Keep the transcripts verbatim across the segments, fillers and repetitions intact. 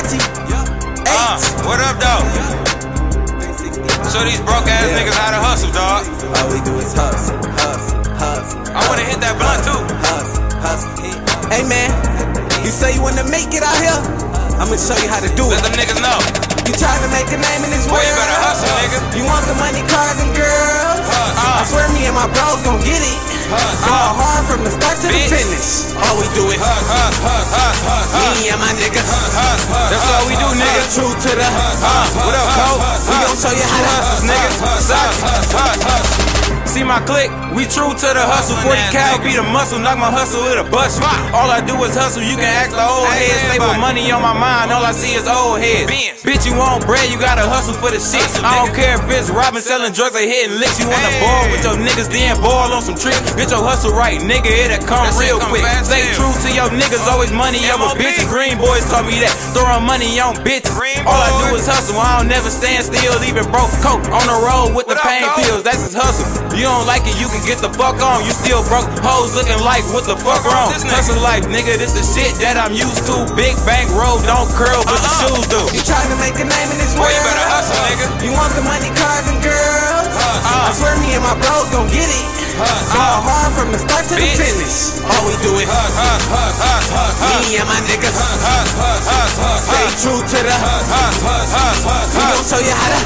sixty-eight. Uh, what up, though? Show these broke ass yeah. niggas how to hustle, dog. All we do is hustle, hustle, hustle. I wanna hit that blunt too. Hustle, hustle. Hey man, you say you wanna make it out here? I'ma show you how to do Let it. them niggas know. You trying to make a name in this Boy, world? you better hustle, nigga. You want the money, cars, and girls? Uh, I swear me and my bros gon' get it. Hustle. All hard from the start to Bitch. the finish. All we do is hustle, hustle, hustle, hustle. Me and my niggas. That's all we do, nigga. True to the Uh, what up, Cole? We gon' show you how to hustles, nigga. See my clique, we true to the hustle. forty cal be the muscle, knock my hustle, it'll bust you. All I do is hustle, you can ask the old heads. Stay with money on my mind, all I see is old heads. Bitch, you want bread, you gotta hustle for the shit. I don't care if it's robbing, selling drugs, or hitting licks. You wanna ball with your niggas, then ball on some tricks. Get your hustle right, nigga, it'll come real quick. Stay true to your niggas, always money over bitches. Green boys taught me that, throwing money on bitches. All I do is hustle, I don't never stand still. Even broke coke on the road with the pain pills, that's his hustle. You don't like it, you can get the fuck on. You still broke, hoes looking like what the fuck wrong. Hustle life, nigga, this the shit that I'm used to. Big bank roll, don't curl, but the shoes do. You trying to make a name in this world? Boy, you better hustle, nigga. You want the money, cars, and girls? Uh, I swear me and my bros gon' get it. All hard from the start to the Bitch. finish. All we do is me and my niggas. Stay true to the We gon' show you how to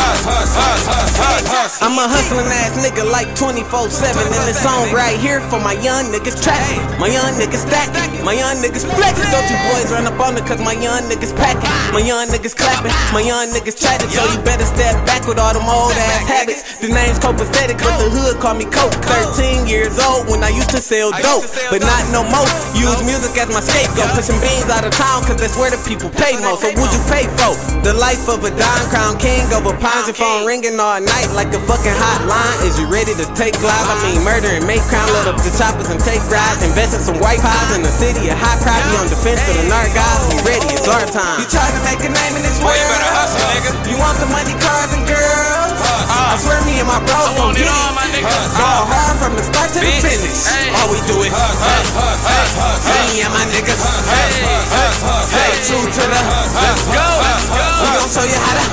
I'm a hustling ass nigga like twenty-four seven. And this song right here for my young niggas trapping. My young niggas stacking. My young niggas flexing. Don't you boys run up on it, cause my young niggas packing. My young niggas clapping. My young niggas chatting. So you better step back with all them old ass habits. The name's copacetic, but the hood call me Coke. thirteen years old when I used to sell dope, but not no more. Use music as my scapegoat. Pushing beans out of town, cause that's where the people pay more. So would you pay for the life of a Don Crown King over pines? Your phone ringing all night like a fucking hotline. Is you ready to take lives? I mean murder and make crime. Load up the choppers and take rides. Invest in some white pies in the city of high crime. Be on defense for the narc guys. Be ready, it's our time. You trying to make a name in this world? Boy, you better hustle, nigga. You want the money, cars, and girls? I swear me and my bros gon' get it. All hard from the start to the finish. All we do is me and my niggas. Stay true to the Let's go, let's go. We gon' show you how to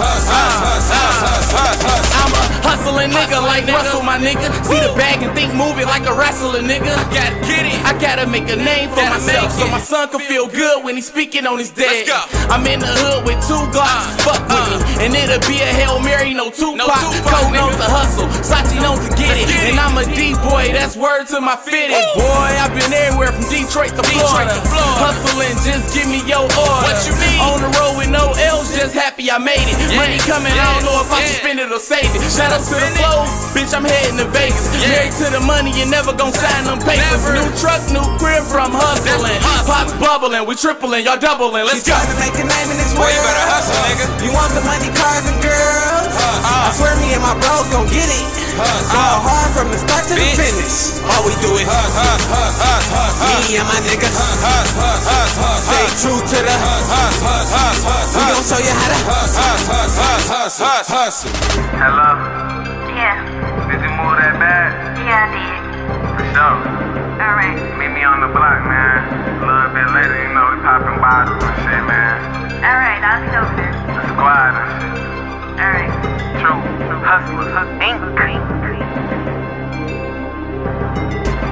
I'm a hustling nigga like Russell, my nigga. See the bag and think move it like a wrestler, nigga. I gotta get it. I gotta make a name for myself so my son can feel good when he's speaking on his dad. I'm in the hood with two Glocks, fuck with me, and it'll be a Hail Mary, no Tupac. Cole knows the hustle, Sachi knows to get it, and I'm a D-boy, that's word to my fitted. Boy, I've been everywhere from Detroit to Florida. Hustling, just give me your order. What you mean? On the road with no L's, just happy I made it. Money coming, I don't know if I should spend it or save it. Shout out to the flow, bitch, I'm heading to Vegas. Married to the money, you never gon' sign them papers. New truck, new crib from hustling. Pops bubbling, we tripling, y'all doubling. Let's You go. trying to make a name in this Boy, world? you better hustle, nigga. You want the money, cars, and girls? I swear me and my bros gon' get it. All hard from the start to the Bitch. finish. All we do is me and my niggas. Stay true to the We gon' show you how to hustle. Hello? Yeah, Did you move that bag? yeah, I did. For sure. Alright, Meet me on the block, man. A little bit later, you know, we popping bottles and shit, man. alright, I'll be over there. The squad and shit. Alright. True. Hustlers, hustlers. Green, green.